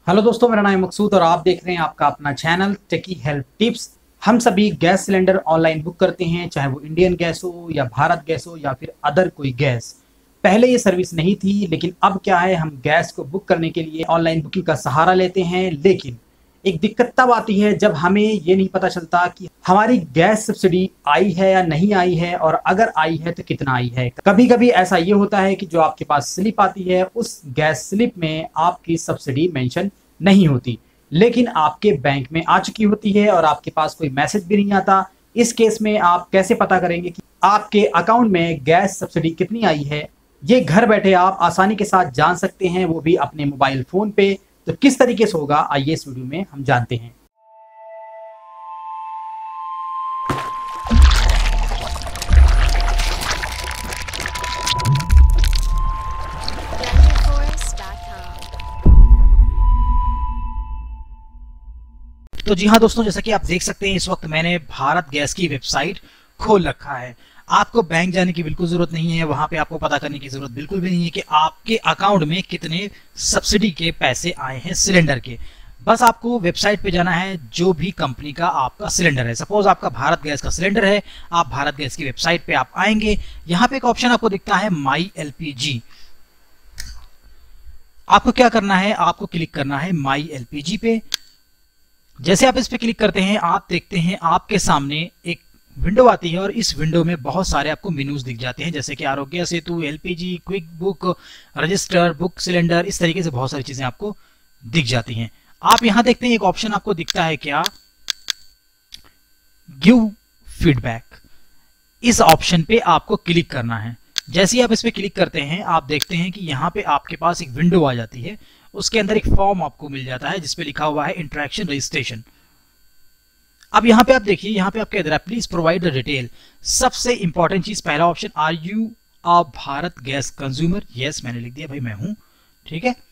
Hello दोस्तों, मेरा नाम है मकसूद और आप देख रहे हैं आपका अपना चैनल टेकी हेल्प टिप्स। हम सभी गैस सिलेंडर ऑनलाइन बुक करते हैं, चाहे वो इंडियन गैस हो या भारत गैस हो या फिर अदर कोई गैस। पहले ये सर्विस नहीं थी, लेकिन अब क्या है, हम गैस को बुक करने के लिए ऑनलाइन बुकिंग का सहारा लेते हैं। लेकिन एक दिक्कत तब आती है जब हमें ये नहीं पता चलता कि हमारी गैस सब्सिडी आई है या नहीं आई है, और अगर आई है तो कितना आई है। कभी कभी ऐसा ये होता है कि जो आपके पास स्लिप आती है, उस गैस स्लिप में आपकी सब्सिडी मेंशन नहीं होती, लेकिन आपके बैंक में आ चुकी होती है और आपके पास कोई मैसेज भी नहीं आता। इस केस में आप कैसे पता करेंगे कि आपके अकाउंट में गैस सब्सिडी कितनी आई है? ये घर बैठे आप आसानी के साथ जान सकते हैं, वो भी अपने मोबाइल फोन पे। तो किस तरीके से होगा, आइए इस वीडियो में हम जानते हैं। तो जी हाँ दोस्तों, जैसा कि आप देख सकते हैं, इस वक्त मैंने भारत गैस की वेबसाइट खोल रखा है। आपको बैंक जाने की बिल्कुल जरूरत नहीं है, वहां पे आपको पता करने की जरूरत बिल्कुल भी नहीं है कि आपके अकाउंट में कितने सब्सिडी के पैसे आए हैं सिलेंडर के। बस आपको वेबसाइट पे जाना है, जो भी कंपनी का आपका सिलेंडर है। सपोज आपका भारत गैस का सिलेंडर है, आप भारत गैस की वेबसाइट पे आप आएंगे। यहाँ पे एक ऑप्शन आपको दिखता है माई एलपीजी। आपको क्या करना है, आपको क्लिक करना है माई एलपीजी पे। जैसे आप इस पे क्लिक करते हैं, आप देखते हैं आपके सामने एक विंडो आती है और इस विंडो में बहुत सारे आपको मेन्यूज दिख जाते हैं, जैसे कि Aarogya Setu, LPG, quick book, register, book cylinder, इस तरीके से बहुत सारी चीजें आपको दिख जाती हैं। आप यहां देखते हैं एक ऑप्शन आपको दिखता है क्या, गिव फीडबैक। इस ऑप्शन पे आपको क्लिक करना है। जैसे ही आप इस पे क्लिक करते हैं, आप देखते हैं कि यहाँ पे आपके पास एक विंडो आ जाती है। उसके अंदर एक फॉर्म आपको मिल जाता है जिसपे लिखा हुआ है इंटरेक्शन रजिस्ट्रेशन। अब यहाँ पे आप देखिए, यहाँ पे आपके इधर प्लीज प्रोवाइड द डिटेल। सबसे इंपॉर्टेंट चीज, पहला option, are you a Bharat gas consumer? Yes, मैंने लिख दिया भाई, मैं हूं। ठीक है।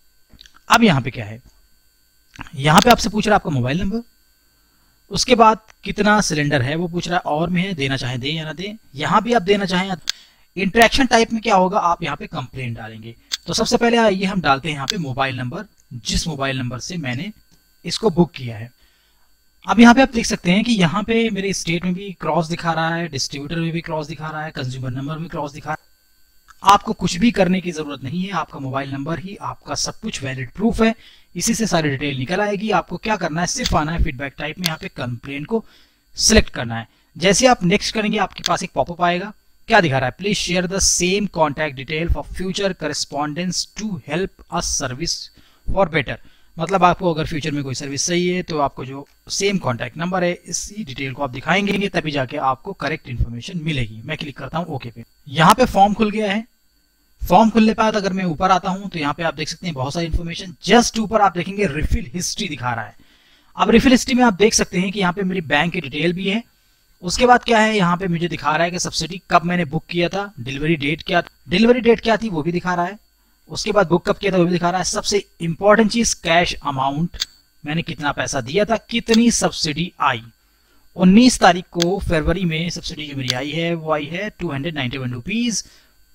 अब यहाँ पे क्या है, यहाँ पे आपसे पूछ रहा है आपका मोबाइल नंबर, उसके बाद कितना सिलेंडर है वो पूछ रहा है, और में है, देना चाहें दे या ना दे। यहाँ भी आप देना चाहें। इंटरेक्शन टाइप में क्या होगा, आप यहाँ पे कंप्लेंट डालेंगे। तो सबसे पहले ये हम डालते हैं यहाँ पे मोबाइल नंबर, जिस मोबाइल नंबर से मैंने इसको बुक किया है। अब यहाँ पे आप देख सकते हैं कि यहाँ पे मेरे स्टेट में भी क्रॉस दिखा रहा है, डिस्ट्रीब्यूटर में भी क्रॉस दिखा रहा है, कंज्यूमर नंबर में क्रॉस दिखा रहा है। आपको कुछ भी करने की जरूरत नहीं है, आपका मोबाइल नंबर ही आपका सब कुछ वैलिड प्रूफ है। इसी से सारी डिटेल निकल आएगी। आपको क्या करना है, सिर्फ आना है फीडबैक टाइप में, यहाँ पे कंप्लेंट को सिलेक्ट करना है। जैसे आप नेक्स्ट करेंगे, आपके पास एक पॉपअप आएगा। क्या दिखा रहा है, please share the same contact detail for future correspondence to help us service for better. मतलब आपको अगर फ्यूचर में कोई सर्विस चाहिए तो आपको जो सेम कॉन्टैक्ट नंबर है, इसी डिटेल को आप दिखाएंगे, तभी जाके आपको करेक्ट इन्फॉर्मेशन मिलेगी। मैं क्लिक करता हूँ ओके पे। यहाँ पे फॉर्म खुल गया है। फॉर्म खुलने के बाद अगर मैं ऊपर आता हूँ तो यहाँ पे आप देख सकते हैं बहुत सारी इन्फॉर्मेशन। जस्ट ऊपर आप देखेंगे रिफिल हिस्ट्री दिखा रहा है। अब रिफिल हिस्ट्री में आप देख सकते हैं कि यहाँ पे मेरी बैंक की डिटेल भी है। उसके बाद क्या है, यहाँ पे मुझे दिखा रहा है कि सब्सिडी कब मैंने बुक किया था, डिलीवरी डेट क्या थी वो भी दिखा रहा है। उसके बाद बुक कब किया था वो भी दिखा रहा है। सबसे इंपॉर्टेंट चीज, कैश अमाउंट, मैंने कितना पैसा दिया था, कितनी सब्सिडी आई। 19 तारीख को फरवरी में सब्सिडी जो मेरी आई है वो आई है 291 रुपीज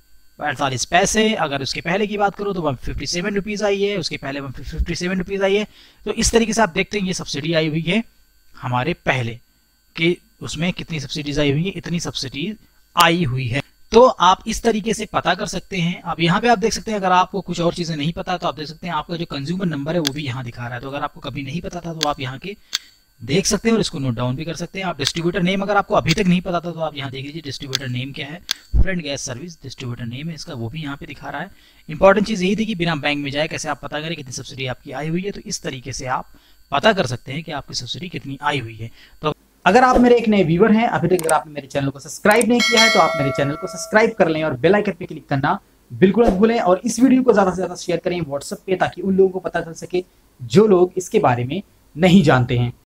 48 पैसे। अगर उसके पहले की बात करो तो 157 रुपीज आई है, उसके पहले 157 रुपीज आई है। तो इस तरीके से आप देखते हैं ये सब्सिडी आई हुई है हमारे पहले कि उसमें कितनी सब्सिडीज आई हुई है, इतनी सब्सिडी आई हुई है। तो आप इस तरीके से पता कर सकते हैं। अब यहाँ पे आप देख सकते हैं, अगर आपको कुछ और चीजें नहीं पता तो आप देख सकते हैं आपका जो कंज्यूमर नंबर है वो भी यहाँ दिखा रहा है। तो अगर आपको कभी नहीं पता था तो आप यहाँ के देख सकते हैं और इसको नोट डाउन भी कर सकते हैं। आप डिस्ट्रीब्यूटर नेम अगर आपको अभी तक नहीं पता था तो आप यहाँ देख लीजिए, डिस्ट्रीब्यूटर नेम क्या है, friend gas service distributor name है इसका, वो भी यहाँ पे दिखा रहा है। इंपॉर्टेंट चीज यही थी कि बिना बैंक में जाए कैसे आप पता करें कितनी सब्सिडी आपकी आई हुई है। तो इस तरीके से आप पता कर सकते हैं कि आपकी सब्सिडी कितनी आई हुई है। तो अगर आप मेरे एक नए व्यूअर हैं, अभी तक अगर आपने मेरे चैनल को सब्सक्राइब नहीं किया है तो आप मेरे चैनल को सब्सक्राइब कर लें और बेल आइकन पे क्लिक करना बिल्कुल मत भूलें। और इस वीडियो को ज्यादा से ज्यादा शेयर करें व्हाट्सएप पे, ताकि उन लोगों को पता चल सके जो लोग इसके बारे में नहीं जानते हैं।